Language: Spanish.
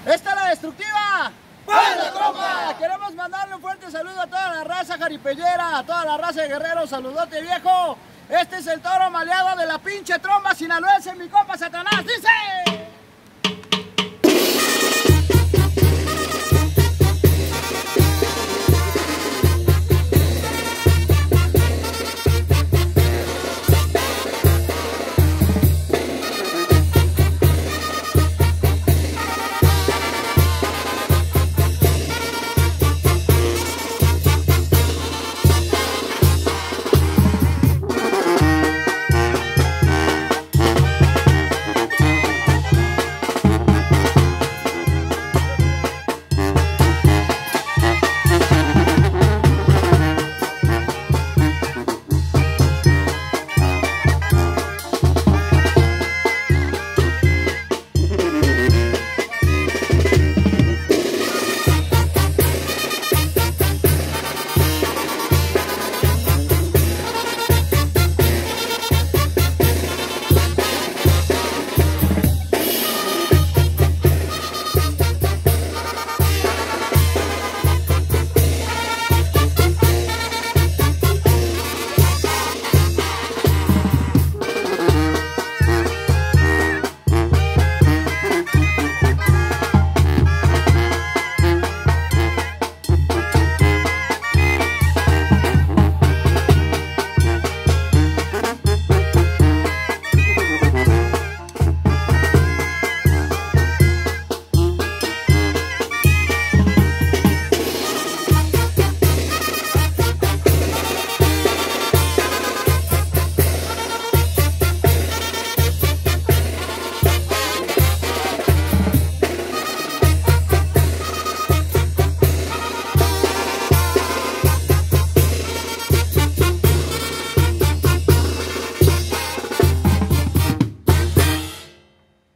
¡Esta es la destructiva! ¡Buena trompa! Queremos mandarle un fuerte saludo a toda la raza jaripellera, a toda la raza de guerreros. Saludote, viejo. Este es el toro maleado de la pinche tromba sinaloense, mi compa Satanás. ¡Dice!